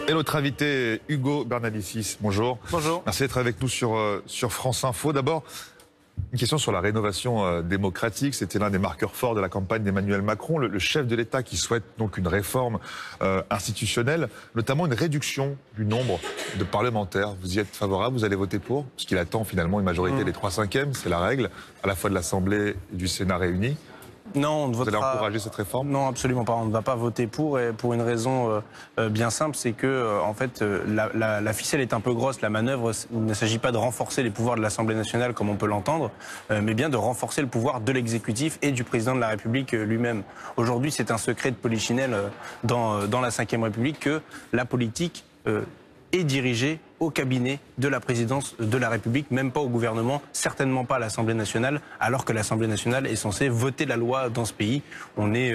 Et notre invité, Hugo Bernalicis, bonjour. Bonjour. Merci d'être avec nous sur France Info. D'abord, une question sur la rénovation démocratique. C'était l'un des marqueurs forts de la campagne d'Emmanuel Macron, le chef de l'État qui souhaite donc une réforme institutionnelle, notamment une réduction du nombre de parlementaires. Vous y êtes favorable, vous allez voter pour? Parce qu'il attend finalement une majorité des 3/5, c'est la règle, à la fois de l'Assemblée et du Sénat réunis. Non, on ne votera... Vous allez encourager cette réforme? Non, absolument pas. On ne va pas voter pour, et pour une raison bien simple, c'est que en fait, la ficelle est un peu grosse. La manœuvre, il ne s'agit pas de renforcer les pouvoirs de l'Assemblée nationale, comme on peut l'entendre, mais bien de renforcer le pouvoir de l'exécutif et du président de la République lui-même. Aujourd'hui, c'est un secret de polichinelle dans la Ve République que la politique est dirigée au cabinet de la présidence de la République, même pas au gouvernement, certainement pas à l'Assemblée nationale, alors que l'Assemblée nationale est censée voter la loi dans ce pays. On est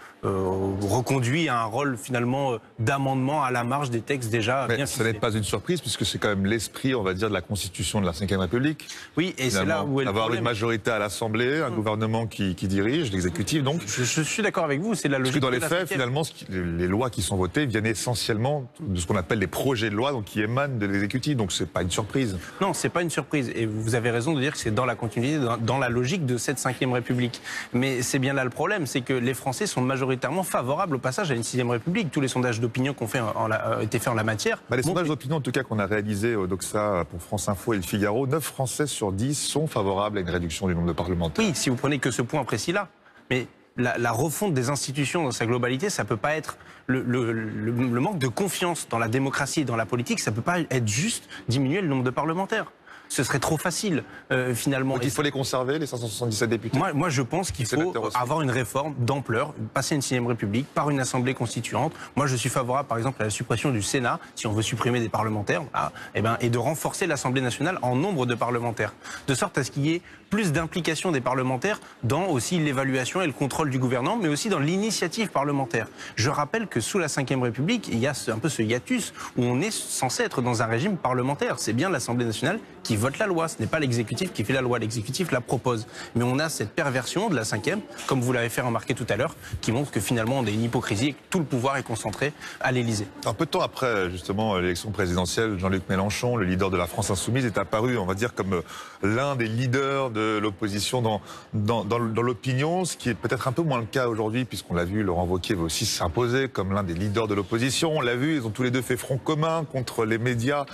reconduit à un rôle finalement d'amendement à la marge des textes déjà bien fixés. Ce n'est pas une surprise puisque c'est quand même l'esprit, on va dire, de la Constitution de la Ve République. Oui, et c'est là où est le avoir problème. une majorité à l'Assemblée, un gouvernement qui dirige, l'exécutif donc. Je suis d'accord avec vous, c'est la logique. Parce que dans les faits, finalement, les lois qui sont votées viennent essentiellement de ce qu'on appelle les projets de loi, donc qui émanent de l'exécutif, donc c'est pas une surprise. Non, c'est pas une surprise, et vous avez raison de dire que c'est dans la continuité, dans la logique de cette Ve République. Mais c'est bien là le problème, c'est que les Français sont majoritairement favorables au passage à une 6e République. Tous les sondages d'opinion qui ont été faits en la matière. Les sondages d'opinion, en tout cas, qu'on a réalisés au Doxa pour France Info et Le Figaro, 9 Français sur 10 sont favorables à une réduction du nombre de parlementaires. Oui, si vous prenez que ce point précis-là. Mais la refonte des institutions dans sa globalité, ça peut pas être le manque de confiance dans la démocratie et dans la politique, ça peut pas être juste diminuer le nombre de parlementaires. Ce serait trop facile, finalement. Donc il faut les conserver, les 577 députés? Moi, je pense qu'il faut avoir une réforme d'ampleur, passer à une 6e République par une Assemblée constituante. Moi, je suis favorable, par exemple, à la suppression du Sénat, si on veut supprimer des parlementaires, et de renforcer l'Assemblée nationale en nombre de parlementaires, de sorte à ce qu'il y ait plus d'implication des parlementaires dans aussi l'évaluation et le contrôle du gouvernement, mais aussi dans l'initiative parlementaire. Je rappelle que sous la Ve République, il y a un peu ce hiatus où on est censé être dans un régime parlementaire. C'est bien l'Assemblée nationale qui vote la loi, ce n'est pas l'exécutif qui fait la loi, l'exécutif la propose. Mais on a cette perversion de la 5e, comme vous l'avez fait remarquer tout à l'heure, qui montre que finalement on est une hypocrisie et que tout le pouvoir est concentré à l'Élysée. Un peu de temps après justement l'élection présidentielle, Jean-Luc Mélenchon, le leader de la France Insoumise, est apparu, on va dire, comme l'un des leaders de l'opposition dans l'opinion, ce qui est peut-être un peu moins le cas aujourd'hui, puisqu'on l'a vu, Laurent Wauquiez va aussi s'imposer comme l'un des leaders de l'opposition. On l'a vu, ils ont tous les deux fait front commun contre les médias.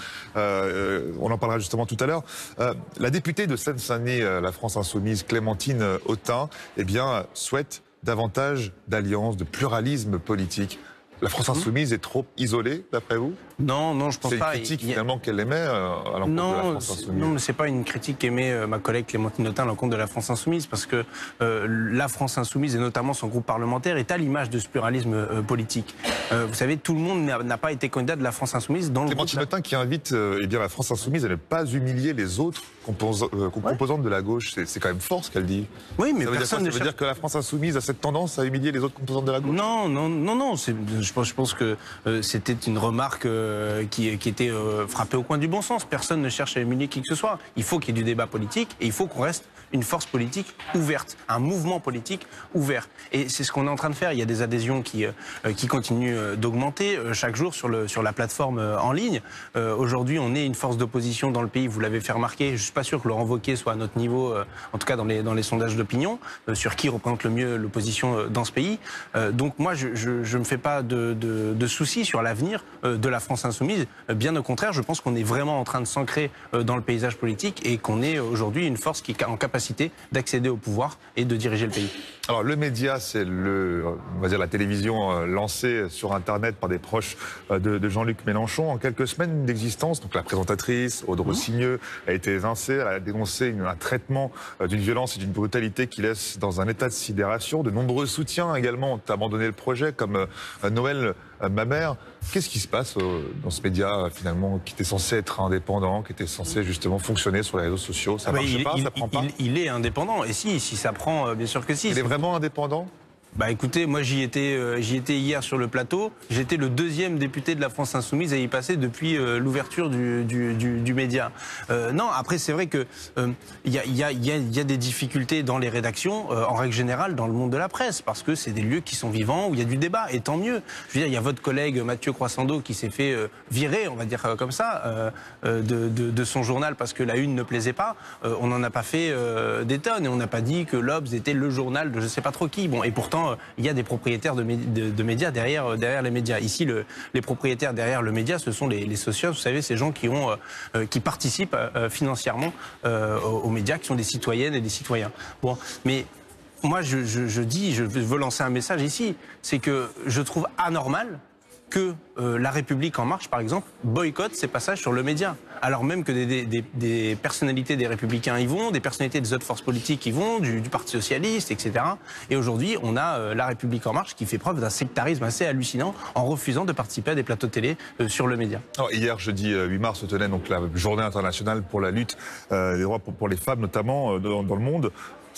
On en parlera justement tout à l'heure. La députée de Seine-Saint-Denis, la France Insoumise, Clémentine Autain, eh bien, souhaite davantage d'alliances, de pluralisme politique. La France Insoumise est trop isolée, d'après vous? Non, je pense pas. C'est une critique finalement qu'elle émet à l'encontre de la France Insoumise. Non, mais c'est pas une critique qu'émet ma collègue Clémentine Autain à l'encontre de la France Insoumise, parce que la France Insoumise, et notamment son groupe parlementaire, est à l'image de ce pluralisme politique. Vous savez, tout le monde n'a pas été candidat de la France Insoumise dans le Clémentine Autain qui invite la France Insoumise à ne pas humilier les autres composantes de la gauche. C'est quand même fort ce qu'elle dit. Oui, mais ça veut dire que la France Insoumise a cette tendance à humilier les autres composantes de la gauche? Non. Je pense que c'était une remarque qui était frappée au coin du bon sens. Personne ne cherche à humilier qui que ce soit. Il faut qu'il y ait du débat politique et il faut qu'on reste une force politique ouverte, un mouvement politique ouvert. Et c'est ce qu'on est en train de faire. Il y a des adhésions qui continuent d'augmenter chaque jour sur la plateforme en ligne. Aujourd'hui, on est une force d'opposition dans le pays, vous l'avez fait remarquer. Je ne suis pas sûr que Laurent Wauquiez soit à notre niveau, en tout cas dans les sondages d'opinion, sur qui représente le mieux l'opposition dans ce pays. Donc moi, je ne me fais pas de soucis sur l'avenir de la France Insoumise. Bien au contraire, je pense qu'on est vraiment en train de s'ancrer dans le paysage politique et qu'on est aujourd'hui une force qui est en capacité d'accéder au pouvoir et de diriger le pays. Alors le média, c'est on va dire la télévision lancée sur Internet par des proches de Jean-Luc Mélenchon. En quelques semaines d'existence, donc la présentatrice, Aude Rossigneux, a été évincée. Elle a dénoncé un traitement d'une violence et d'une brutalité qui laisse dans un état de sidération. De nombreux soutiens également ont abandonné le projet, comme Noël Mamère. Qu'est-ce qui se passe dans ce média finalement qui était censé être indépendant, qui était censé justement fonctionner sur les réseaux sociaux? Ça marche pas, ça prend pas? Il est indépendant. Et si ça prend, bien sûr que si. Il est vraiment indépendant? Bah écoutez, moi j'y étais hier sur le plateau. J'étais le deuxième député de la France Insoumise à y passer depuis l'ouverture du média. Non, après c'est vrai que il y a des difficultés dans les rédactions, en règle générale, dans le monde de la presse, parce que c'est des lieux qui sont vivants où il y a du débat. Et tant mieux. Je veux dire, il y a votre collègue Mathieu Croissando qui s'est fait virer, on va dire comme ça, de son journal parce que la une ne plaisait pas. On n'en a pas fait des tonnes et on n'a pas dit que l'Obs était le journal de je sais pas trop qui. Bon, et pourtant il y a des propriétaires de médias derrière les médias. Ici, les propriétaires derrière le média, ce sont les socios, vous savez, ces gens qui participent financièrement aux médias, qui sont des citoyennes et des citoyens. Bon, mais moi, je veux lancer un message ici, c'est que je trouve anormal que La République En Marche, par exemple, boycotte ces passages sur le média. Alors même que des personnalités des Républicains y vont, des personnalités des autres forces politiques y vont, du Parti Socialiste, etc. Et aujourd'hui, on a La République En Marche qui fait preuve d'un sectarisme assez hallucinant en refusant de participer à des plateaux télé sur le média. Alors, hier, jeudi 8 mars, se tenait donc la journée internationale pour la lutte des droits pour les femmes, notamment dans le monde.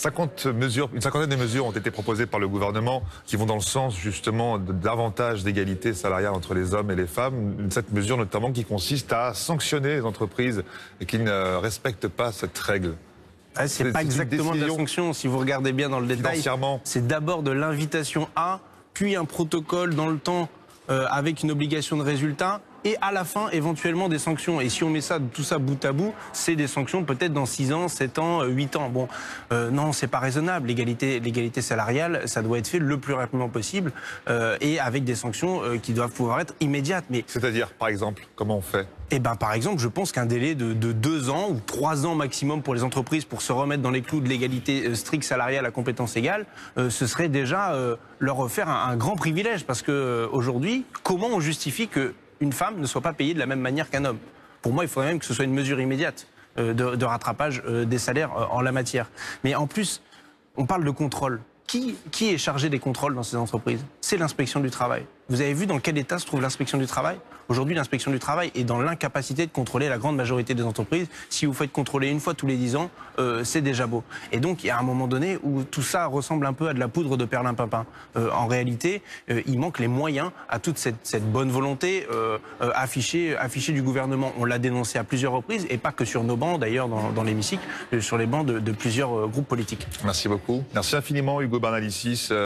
Une cinquantaine de mesures ont été proposées par le gouvernement qui vont dans le sens justement de davantage d'égalité salariale entre les hommes et les femmes. Cette mesure notamment qui consiste à sanctionner les entreprises qui ne respectent pas cette règle. C'est pas exactement de la sanction, si vous regardez bien dans le détail. C'est d'abord de l'invitation à, puis un protocole dans le temps avec une obligation de résultat. Et à la fin, éventuellement, des sanctions. Et si on met tout ça bout à bout, c'est des sanctions peut-être dans 6 ans, 7 ans, 8 ans. Bon, non, c'est pas raisonnable. L'égalité salariale, ça doit être fait le plus rapidement possible et avec des sanctions qui doivent pouvoir être immédiates. Mais c'est-à-dire, par exemple, comment on fait ? Eh ben, par exemple, je pense qu'un délai de 2 ans ou 3 ans maximum pour les entreprises pour se remettre dans les clous de l'égalité stricte salariale à compétence égale, ce serait déjà leur faire un grand privilège. Parce que aujourd'hui, comment on justifie que une femme ne soit pas payée de la même manière qu'un homme? Pour moi, il faudrait même que ce soit une mesure immédiate de rattrapage des salaires en la matière. Mais en plus, on parle de contrôle. Qui est chargé des contrôles dans ces entreprises? C'est l'inspection du travail. Vous avez vu dans quel état se trouve l'inspection du travail? Aujourd'hui, l'inspection du travail est dans l'incapacité de contrôler la grande majorité des entreprises. Si vous faites contrôler une fois tous les 10 ans, c'est déjà beau. Et donc, il y a un moment donné où tout ça ressemble un peu à de la poudre de perlimpinpin. En réalité, il manque les moyens à toute cette bonne volonté affichée du gouvernement. On l'a dénoncé à plusieurs reprises, et pas que sur nos bancs, d'ailleurs, dans l'hémicycle, sur les bancs de plusieurs groupes politiques. Merci beaucoup. Merci infiniment, Hugo Bernalicis.